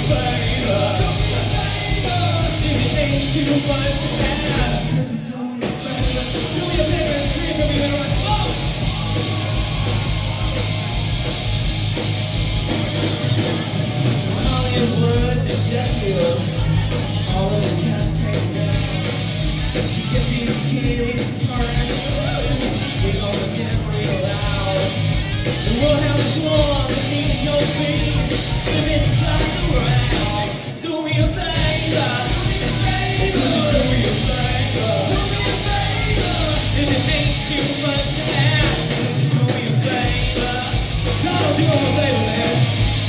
favor. If it ain't too much to ask, could you do me a favor? Do me a favor and scream for me when I smoke. Hollywood to Sheffield, all of the cats came down. Get these kids partying, we gonna get real loud. And we'll have a swarm that needs no feet, spinning inside the round. Do me a favor, do me a favor, do me a favor, do me a favor. If it ain't too much to ask, could you do me a favor? Donald, do me a favor, man.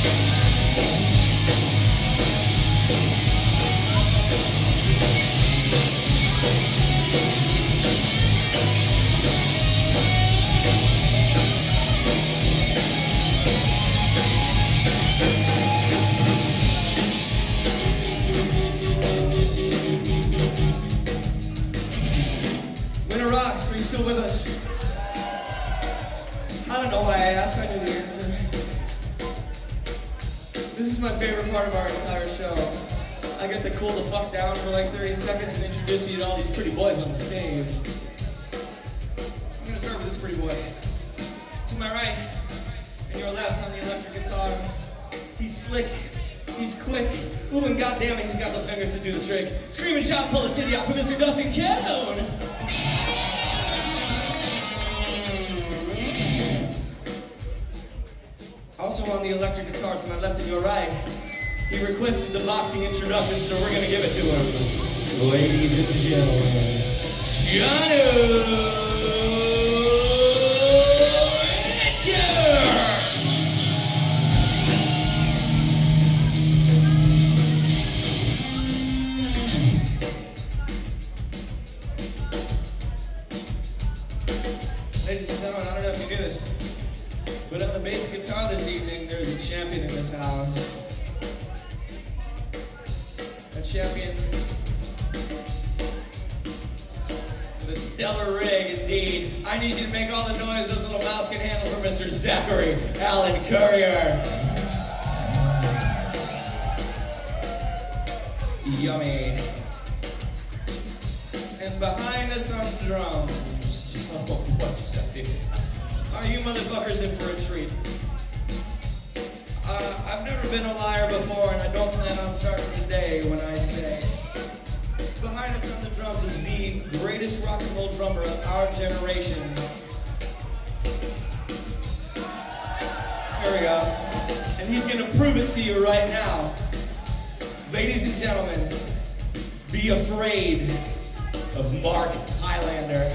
Winter rocks, are you still with us? I don't know why I asked, I knew the answer. This is my favorite part of our entire show. I get to cool the fuck down for like 30 seconds and introduce you to all these pretty boys on the stage. I'm gonna start with this pretty boy. To my right and your left on the electric guitar. He's slick, he's quick. Ooh, and goddamn it, he's got the fingers to do the trick. Scream and shout, pull the titty out for Mr. Dustin Cone. Also on the electric guitar to my left and your right, he requested the boxing introduction, so we're gonna give it to him. Ladies and gentlemen, Johnny Richard! Ladies and gentlemen, I don't know if you knew this, but on the bass guitar this evening, there's a champion in this house. A champion with a stellar rig, indeed. I need you to make all the noise this little mouse can handle for Mr. Zachary Allen Courier. Yummy. And behind us on drums, oh boy, are you motherfuckers in for a treat? I've never been a liar before, and I don't plan on starting today when I say, behind us on the drums is the greatest rock and roll drummer of our generation. Here we go. And he's gonna prove it to you right now. Ladies and gentlemen, be afraid of Mark Highlander.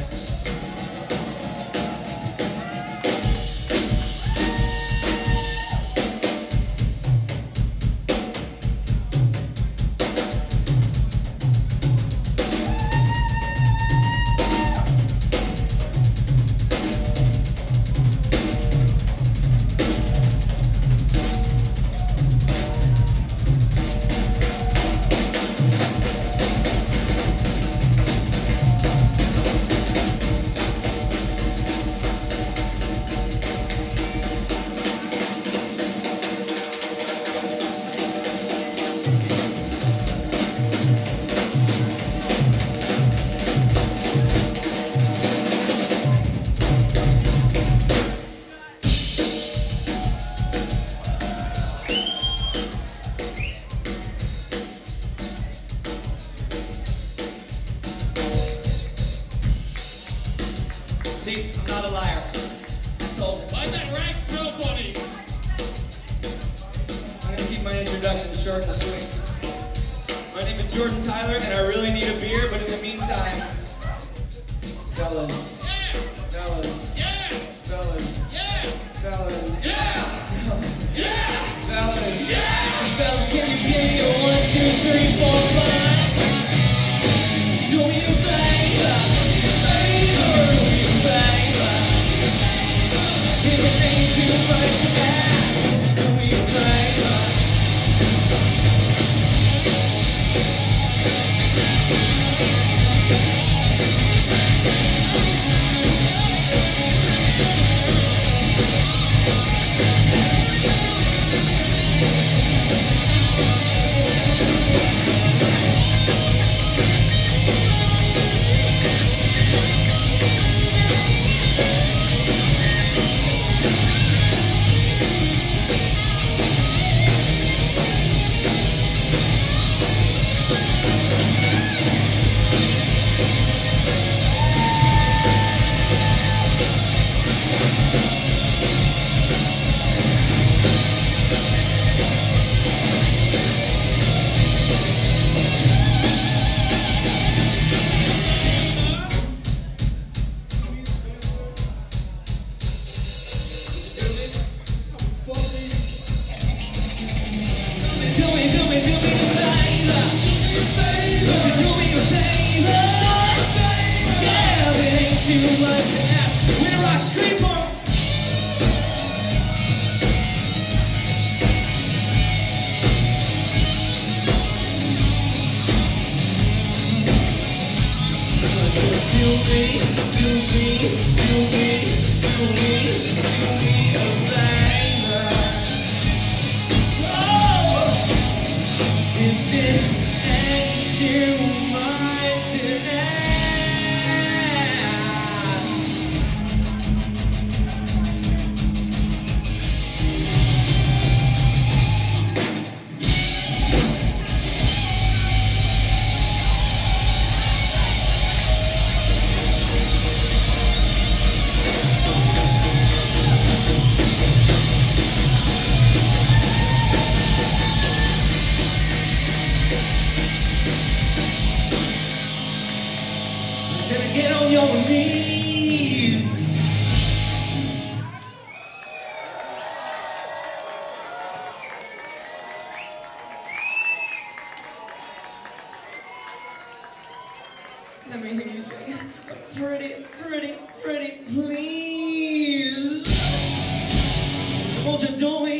See, I'm not a liar. I told you. Why's that rack smell funny? I'm gonna keep my introduction short and sweet. My name is Jordan Tyler, and I really need a beer, but in the meantime, fellas, Yeah! fellas, Yeah! fellas, Yeah! fellas, Yeah! Yeah! fellas, Yeah! fellas, can you give me a 1, 2, 3, 4, 5? Do me a favor, favor, do me a favor. If it ain't too much to ask, do me a favor. Get on your knees. Let me hear you say, pretty, pretty, pretty, please. Won't you do me